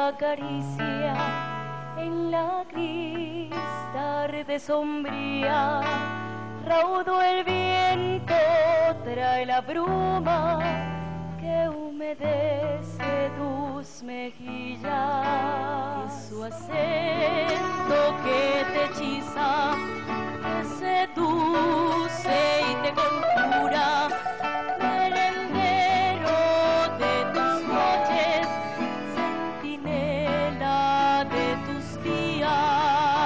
acaricia en la gris tarde sombría. Raudo el viento trae la bruma que humedece tus mejillas. Es su acento que te hechiza, te seduce y te conjura. Merendero de tus noches, centinela de tus días.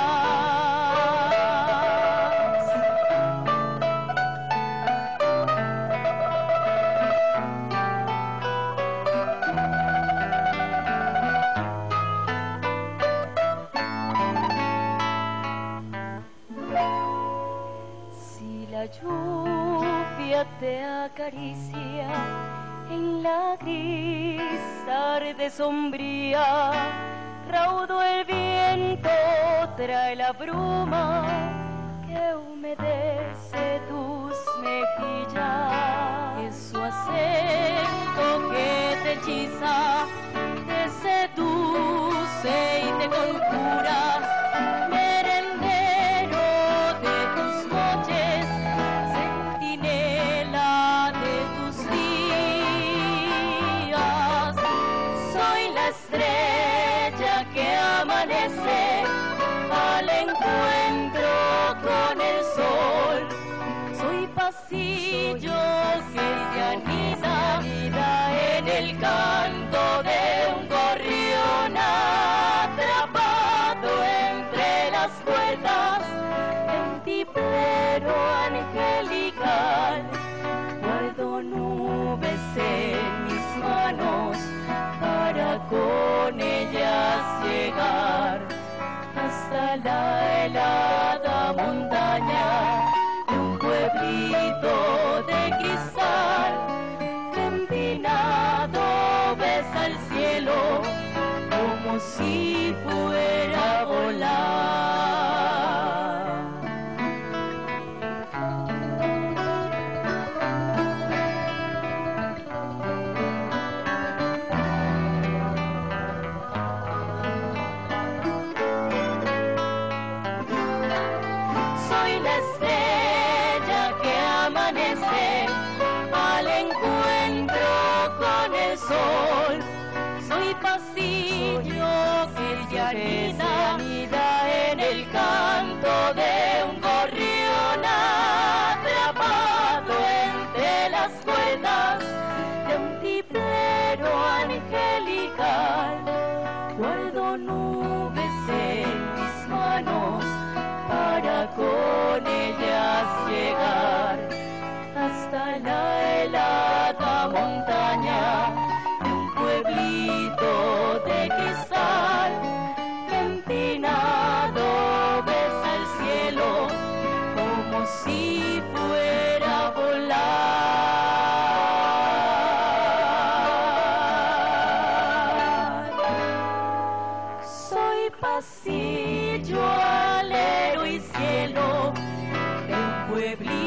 Si la lluvia te acaricia en la gris tarde sombría, raudo el viento trae la bruma que humedece tus mejillas. Es su acento que te hechiza, te seduce y te conjura. Merendero de tus noches, centinela de tus días. Soy la estrella que amanece al encuentro con el sol. Soy pasillo que se anida en el canto de un gorrión atrapado entre las cuerdas de un tipero angelical. Guardo nubes en mis manos para con ellas llegar hasta la helada montaña de un pueblito de cristal. Que empinado besa el cielo como si fuera a volar. Soy la estrella que amanece al encuentro con el sol. Soy pasillo que se anida en el canto de un gorrión atrapado entre las cuerdas de un tipero angelical. Guardo nubes en mis manos para con ellas llegar hasta la helada montaña de un pueblito de cristal. Que empinado besa el cielo como si fuera a volar. Soy pasillo, alero y cielo de un pueblito